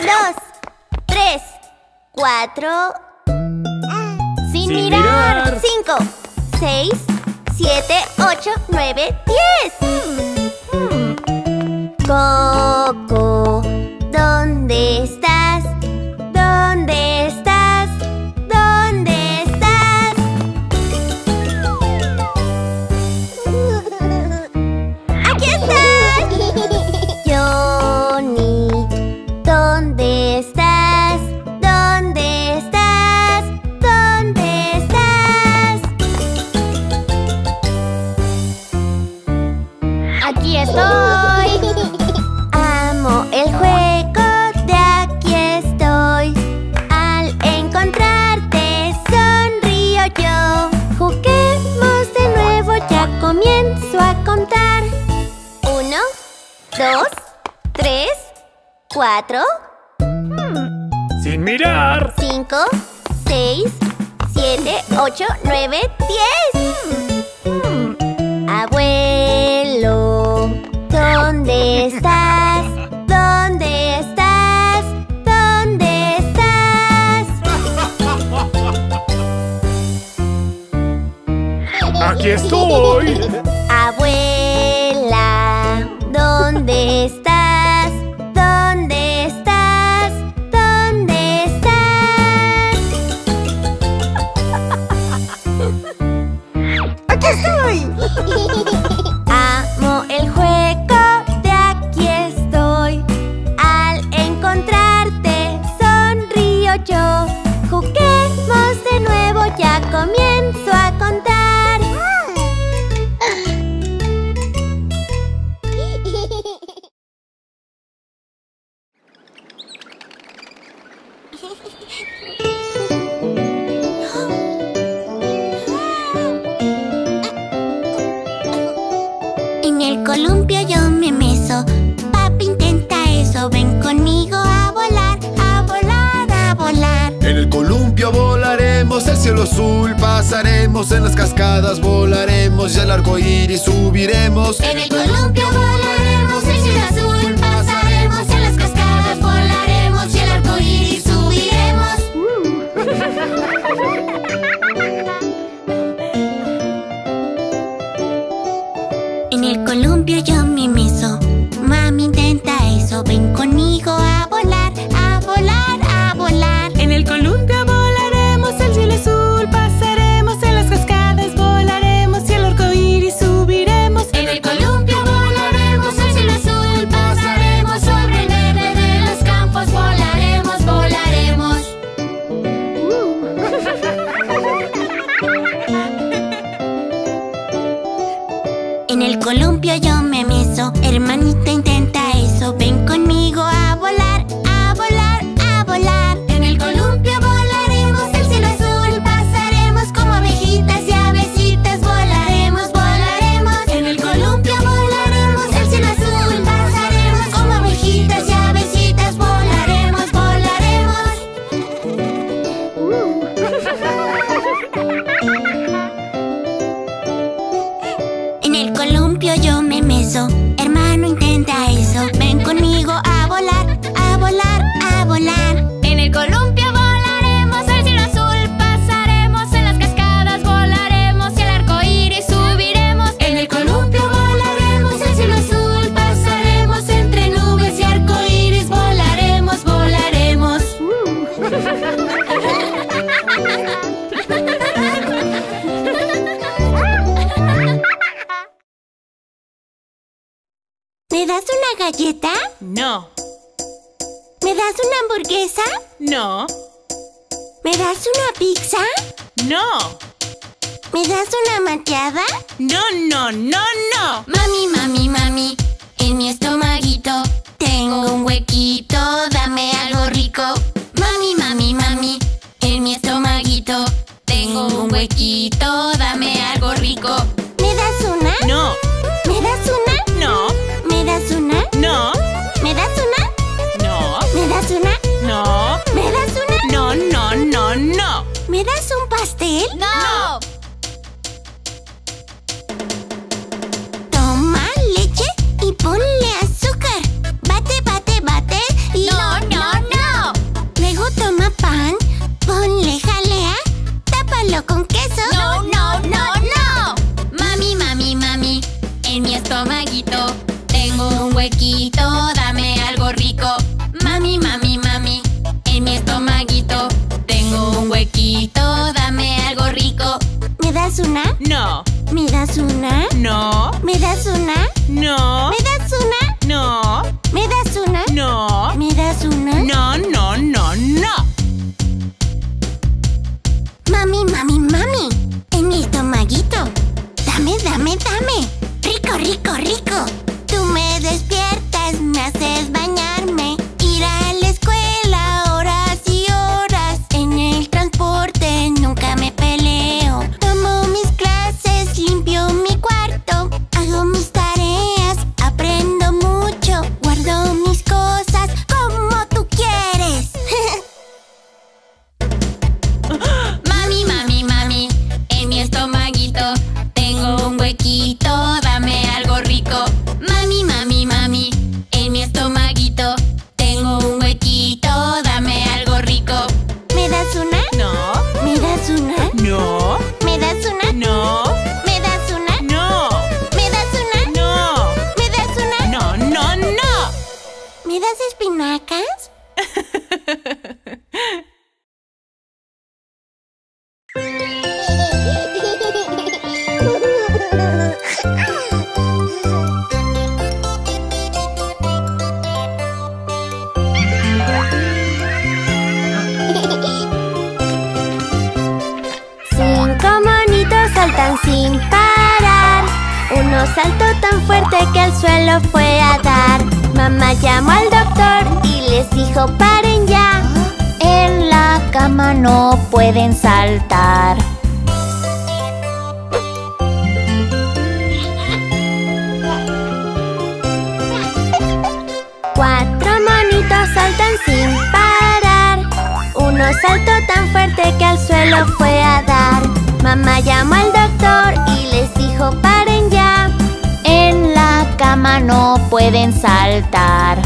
2, 3, 4. Sin mirar. mirar. 5, 6, 7, 8, 9, 10. Coco, ¿dónde estás? ¿Dónde estás? ¿Dónde estás? ¡Aquí estás! Johnny, ¿dónde estás? ¿Dónde estás? ¿Dónde estás? ¡Aquí estoy! Amo el juego de aquí estoy. Al encontrarte sonrío yo. Juguemos de nuevo, ya comienzo a contar. 1, 2, 3, 4. Sin mirar. 5, 6, 7, 8, 9, 10. Abuelo, ¿dónde estás? ¿Dónde estás? ¿Dónde estás? Aquí estoy. Abuela, ¿dónde estás? ¿Dónde estás? ¿Dónde estás? ¡Aquí estoy! Amo el juego de aquí estoy. Al encontrarte sonrío yo. Juguemos de nuevo, ya comienzo a contar. En el columpio yo me meso. Papi intenta eso. Ven conmigo a volar, a volar, a volar. En el columpio volaremos, el cielo azul pasaremos, en las cascadas volaremos y al arco iris subiremos. En el columpio volaremos, el cielo azul pasaremos, en las cascadas volaremos y el arco iris subiremos. En el columpio yo me meso. Mami intenta eso. Ven conmigo a volar, a volar, a volar. En el columpio volaremos, el cielo azul pasaremos, en las cascadas volaremos y al arco iris subiremos. En el columpio volaremos, el cielo azul pasaremos, sobre el verde de los campos volaremos, volaremos. En el columpio yo me meso. Hermanita intenta eso. Ven conmigo a volar, a volar, a volar. En el columpio volaremos, el cielo azul pasaremos, como abejitas y avecitas volaremos, volaremos. En el columpio volaremos, el cielo azul pasaremos, como abejitas y avecitas volaremos, volaremos. En el columpio yo me meso. Hermano intenta eso. Ven conmigo a volar, a volar, a volar. En el columpio volaremos, el cielo azul pasaremos, en las cascadas volaremos y al arco iris subiremos. En el columpio volaremos, el cielo azul pasaremos, entre nubes y arco iris volaremos, volaremos. ¿Me das una galleta? No, ¿Me das una hamburguesa? no, ¿Me das una pizza? no, ¿Me das una malteada? no, no, no, no. Mami, mami, mami, en mi estomaguito tengo un huequito, dame algo rico. Mami, mami, mami, en mi estomaguito tengo un huequito, dame algo rico. ¿Me das una? No, ¿Me das una? no, ¿Me das una? no, ¿Me das una? no, ¿Me das una? no, ¿Me das una? no, no, no, no. ¿Me das un pastel? No. Toma leche y ponle azúcar. Bate, bate, bate y... No, no, no. huequito, dame algo rico. Mami, mami, mami, en mi estomaguito tengo un huequito, dame algo rico. ¿Me das una? No. ¿Me das una? No. ¿Me das una? No. ¿Me das una? No. ¿Me das una? No. ¿Me das una? No, no, no, no. Mami, mami, mami, en mi estomaguito. Dame, dame, dame. Rico, rico, rico. Tú me despiertas, me haces bañarme, ir a la escuela horas y horas. En el transporte nunca me peleo. Tomo mis clases, limpio mi cuarto, hago mis tareas, aprendo mucho, guardo mis cosas como tú quieres. Mami, mami, mami, en mi estomaguito tengo un huequito, dame algo rico. Mami, mami, mami, en mi estomaguito tengo un huequito, dame algo rico. ¿Me das una? No. ¿Me das una? No. ¿Me das una? No. ¿Me das una? No. ¿Me das una? No. ¿Me das una? No, no, no. ¿Me das espinacas? Cinco monitos saltan sin parar. Uno saltó tan fuerte que al suelo fue a dar. Mamá llamó al doctor y les dijo: paren ya. En la cama no pueden saltar. Cuatro monitos saltan sin parar. Uno saltó tan fuerte que al suelo fue a dar. Mamá llamó al doctor y les dijo: paren ya. En la cama no pueden saltar.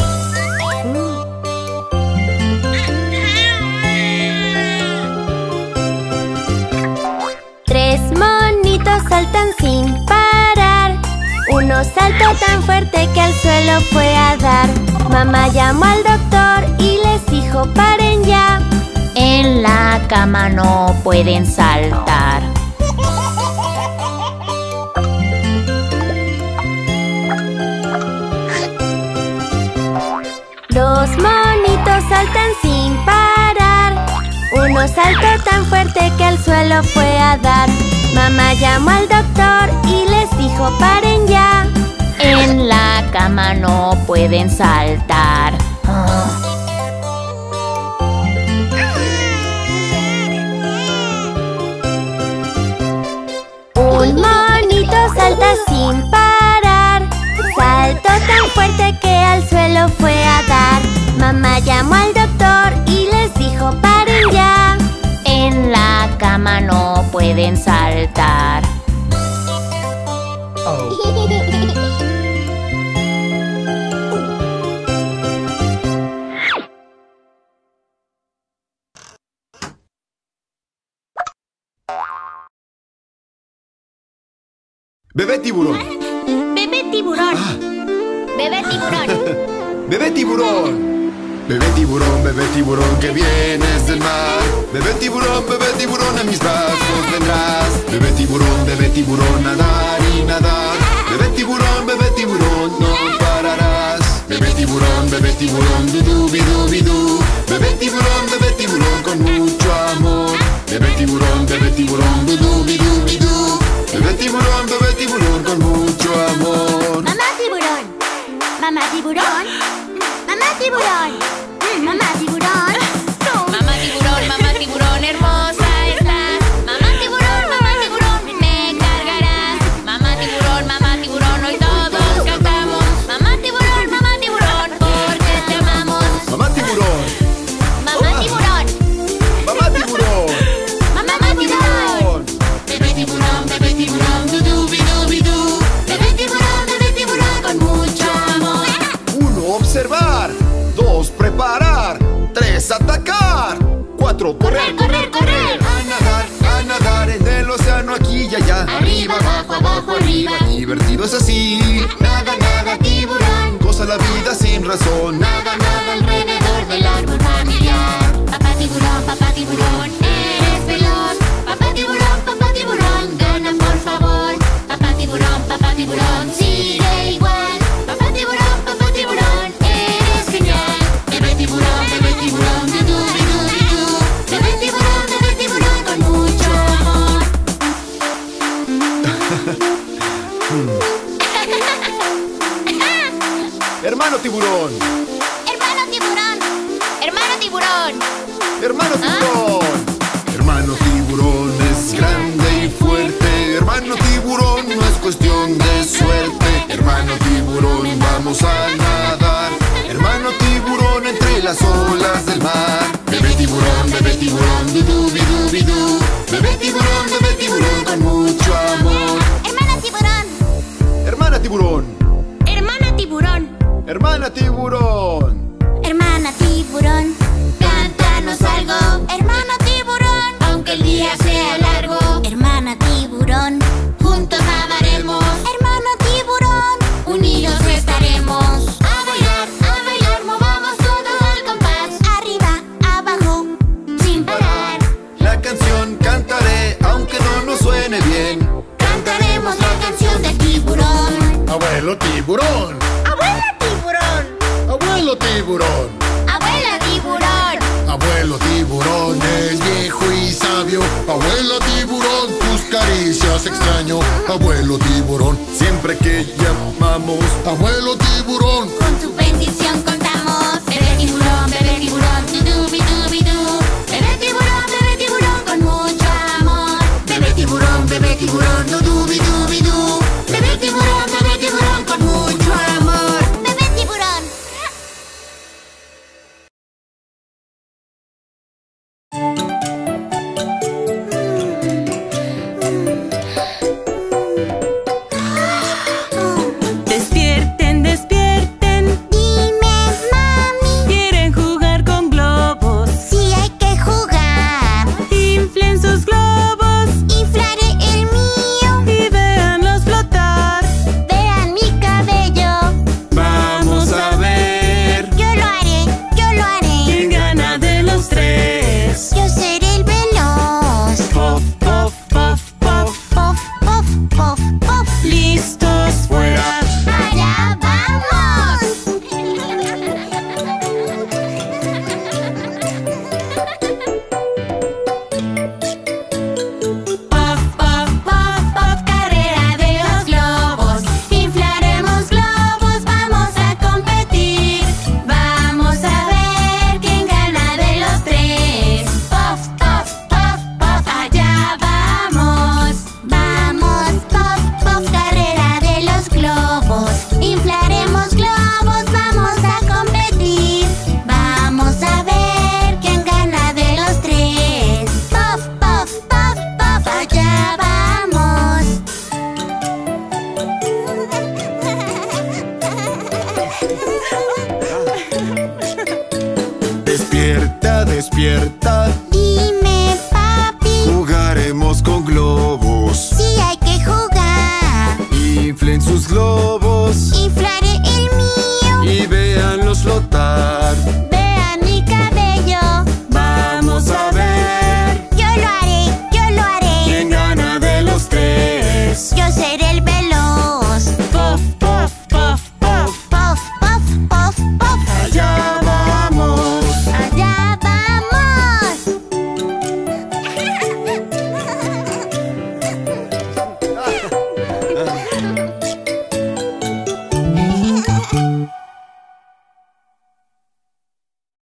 Tres monitos saltan sin parar. Uno saltó tan fuerte que al suelo fue a dar. Mamá llamó al doctor y les dijo: paren ya. En la cama no pueden saltar. Dos monitos saltan sin parar. Uno saltó tan fuerte que al suelo fue a dar. Mamá llamó al doctor y les dijo: paren ya. En la cama no pueden saltar. Un monito salta sin parar. Saltó tan fuerte que al suelo fue a dar. Mamá llamó al doctor y les dijo: paren ya. En la cama no pueden saltar. Bebé tiburón. Bebé tiburón. Bebé tiburón. Bebé tiburón. Bebé tiburón que vienes del mar. Bebé tiburón, a mis brazos vendrás. Bebé tiburón, nadar y nadar. Bebé tiburón, no pararás. Bebé tiburón, du bidú bidú. Bebé tiburón, con mucho amor. Bebé tiburón, du bidú bidú. Bebé tiburón, con mucho amor. Mamá tiburón. Mamá tiburón. Mamá tiburón. Mamá tiburón. Mamá tiburón, hermosa estás. Mamá tiburón, me cargarás. Mamá tiburón, hoy todos cantamos. Mamá tiburón, porque te amamos. Mamá tiburón. Mamá tiburón. Mamá tiburón. Mamá tiburón. Bebé tiburón, du bidú bidú. Bebé tiburón, con mucho amor. 1, observar. 2, preparar. 3, atacar. 4, correr. A nadar en el océano aquí y allá. Arriba, abajo, arriba. Divertido es así. Nada, tiburón. la vida sin razón. Nada, nada alrededor del árbol familiar. Papá tiburón, eres veloz. Papá tiburón, gana por favor. Papá tiburón, sigue igual. Papá tiburón, eres genial. Bebé tiburón, bidú, bidú, bidú. Bebé tiburón, con mucho amor. Hermano tiburón. Hermano tiburón. Hermano tiburón. Hermano tiburón. Hermano tiburón es grande y fuerte. Hermano tiburón no es cuestión de suerte. Hermano tiburón, vamos a nadar. Hermano tiburón entre las olas del mar. Bebé tiburón, bidú, bidú, bidú. Bebé tiburón con mucho amor. Hermana tiburón. Hermana tiburón. Hermana tiburón. Hermana tiburón. Hermana tiburón, cántanos algo. Hermana tiburón, aunque el día sea largo. Hermana tiburón, juntos nadaremos. Hermana tiburón, unidos estaremos. A bailar, movamos todos al compás. Arriba, abajo, sin parar. La canción cantaré aunque no nos suene bien. Cantaremos la canción del tiburón. Abuelo tiburón. Abuela tiburón. Abuelo tiburón. Abuela tiburón. Abuelo tiburón es viejo y sabio. Abuelo tiburón, tus caricias extraño. Abuelo tiburón, Siempre que llamamos, abuelo tiburón. Con tu bendición contamos. Bebé tiburón, bidú, bidú, bidú. Bebé tiburón, con mucho amor. Bebé tiburón,